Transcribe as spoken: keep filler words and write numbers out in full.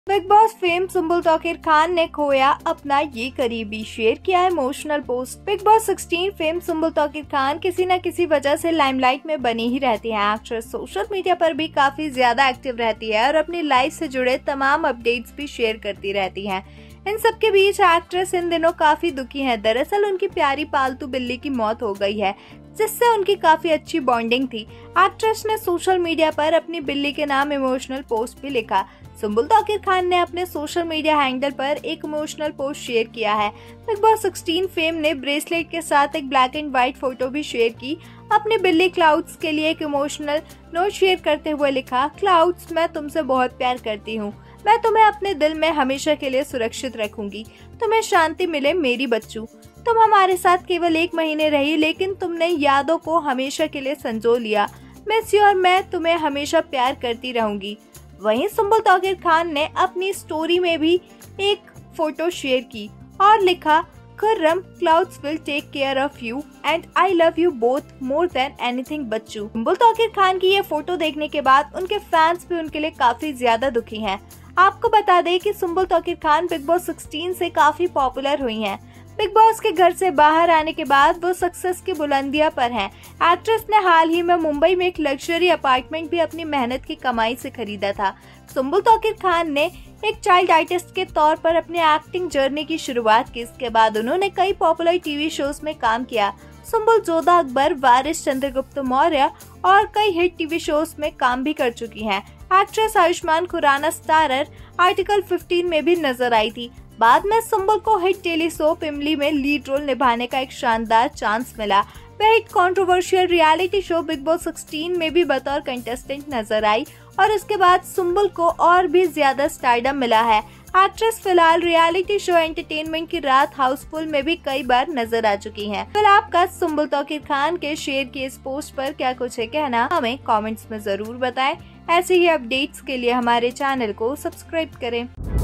Big Boss fame Sumbul Tauqeer Khan ने खोया अपना ये करीबी, शेयर किया इमोशनल पोस्ट। बिग बॉस सोलह फेम सुम्बुल तौकीर खान किसी न किसी वजह से लाइमलाइट में बनी ही रहती हैं। एक्ट्रेस सोशल मीडिया पर भी काफी ज्यादा एक्टिव रहती है और अपनी लाइफ से जुड़े तमाम अपडेट्स भी शेयर करती रहती हैं। इन सब के बीच एक्ट्रेस इन दिनों काफी दुखी हैं। दरअसल उनकी प्यारी पालतू बिल्ली की मौत हो गई है, जिससे उनकी काफी अच्छी बॉन्डिंग थी। एक्ट्रेस ने सोशल मीडिया पर अपनी बिल्ली के नाम इमोशनल पोस्ट भी लिखा। सुम्बुल तौकीर खान ने अपने सोशल मीडिया हैंडल पर एक इमोशनल पोस्ट शेयर किया है। बिग बॉस सोलह फेम ने ब्रेसलेट के साथ एक ब्लैक एंड व्हाइट फोटो भी शेयर की। अपनी बिल्ली क्लाउड्स के लिए एक इमोशनल नोट शेयर करते हुए लिखा, क्लाउड्स, मैं तुमसे बहुत प्यार करती हूँ। मैं तुम्हें अपने दिल में हमेशा के लिए सुरक्षित रखूंगी। तुम्हें शांति मिले मेरी बच्चू। तुम हमारे साथ केवल एक महीने रही, लेकिन तुमने यादों को हमेशा के लिए संजो लिया। मिस यू और मैं तुम्हें हमेशा प्यार करती रहूंगी। वहीं सुम्बुल तौकीर खान ने अपनी स्टोरी में भी एक फोटो शेयर की और लिखा, Khurram, clouds will take care of you and I love you both more than anything बच्चू। सुम्बुल तौकीर खान की ये फोटो देखने के बाद उनके फैंस भी उनके लिए काफी ज्यादा दुखी हैं। आपको बता दें कि सुम्बुल तौकीर खान बिग बॉस सोलह से काफी पॉपुलर हुई हैं। बिग बॉस के घर से बाहर आने के बाद वो सक्सेस की बुलंदियां पर हैं। एक्ट्रेस ने हाल ही में मुंबई में एक लग्जरी अपार्टमेंट भी अपनी मेहनत की कमाई से खरीदा था। सुम्बुल तौकीर खान ने एक चाइल्ड आर्टिस्ट के तौर पर अपनी एक्टिंग जर्नी की शुरुआत की। इसके बाद उन्होंने कई पॉपुलर टीवी शोज में काम किया। सुम्बुल जोधा अकबर, वारिस, चंद्रगुप्त मौर्य और कई हिट टीवी शोज में काम भी कर चुकी हैं। Actress Ayushmann Khurrana starrer Article पंद्रह में भी नजर आई थी। बाद में सुम्बुल को हिट टेली सोप इमली में लीड रोल निभाने का एक शानदार चांस मिला। वह hit controversial reality show Bigg Boss सोलह में भी बतौर कंटेस्टेंट नजर आई और इसके बाद सुम्बुल को और भी ज्यादा स्टारडम मिला है। एक्ट्रेस फिलहाल रियलिटी शो एंटरटेनमेंट की रात हाउसफुल में भी कई बार नजर आ चुकी हैं। फिर आपका सुम्बुल तौकीर खान के शेयर किए इस पोस्ट पर क्या कुछ है कहना, हमें कमेंट्स में जरूर बताएं। ऐसे ही अपडेट्स के लिए हमारे चैनल को सब्सक्राइब करें।